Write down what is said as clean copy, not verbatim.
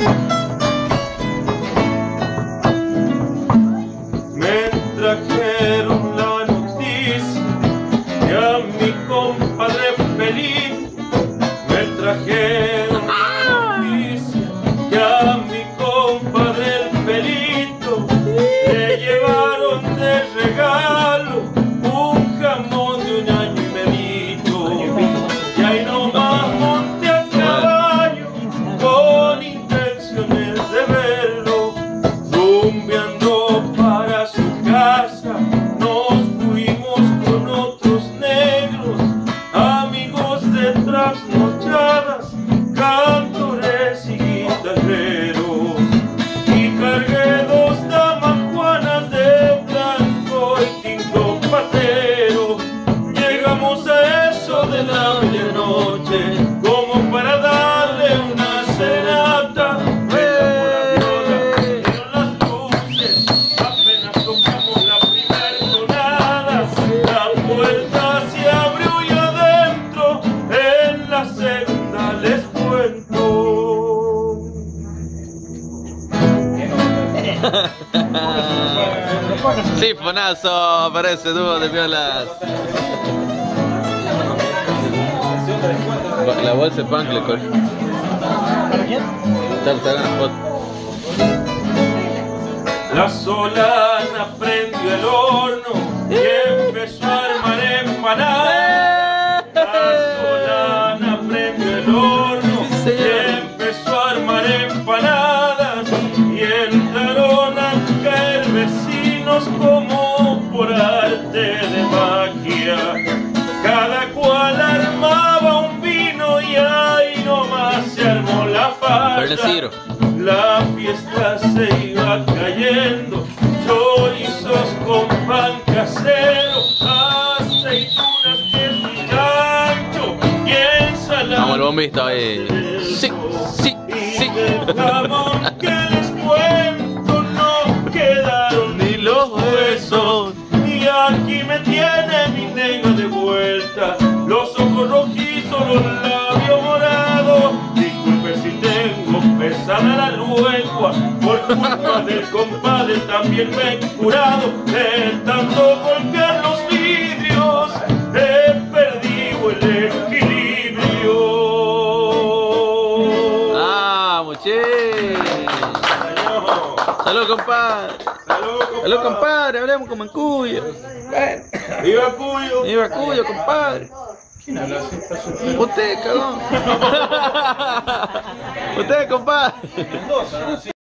Me trajeron la noticia que a mi compadre feliz. Me trajeron la noticia que a mi compadre el Pelito le llevaron de regalo un jamón de un año y medito. Y ahí nomás monté a caballo con intenciones de verlo, rumbeando para su casa. Nos fuimos con otros negros, amigos de trasnochadas, cantores y guitarreros, y cargué 2 damajuanas de blanco y tinto patero. Llegamos a eso de la medianoche como para darle una serenata. Las luces, apenas tocamos la primera tonada, la puerta se abrió y adentro en la segunda les cuento. Sí, fonazo, parece dúo de violas. La bolsa de pan que le corre. ¿Para quién? Te hagan la foto. La Solana prendió el horno y empezó a armar empanadas. La Solana prendió el horno y empezó a armar empanadas. Y entraron a caer vecinos como por arte de magia. Cada cual armaba un vino y ahí nomás se armó la farsa. La fiesta se iba cayendo, chorizos con pan casero, aceitunas, queso y chancho y ensalada. Vamos, el bombista ahí. Sí, sí, sí. Y del jamón que les cuento no quedaron ni los huesos. Y aquí me tiene mi negro de vuelta, los ojos rojizos, los labios morados. Disculpe si tengo pesada la lengua, por culpa del compadre también me he curado. De tanto golpear los vidrios he perdido el equilibrio. ¡Ah, muché! ¡Salud, compadre! ¡Salud, compadre! Hablemos como en Cuyo. ¡Viva Cuyo! ¡Viva Cuyo, compadre! ¿Quién habla así? Usted, cagón. Usted, compadre. Mendoza, ¿no? Sí.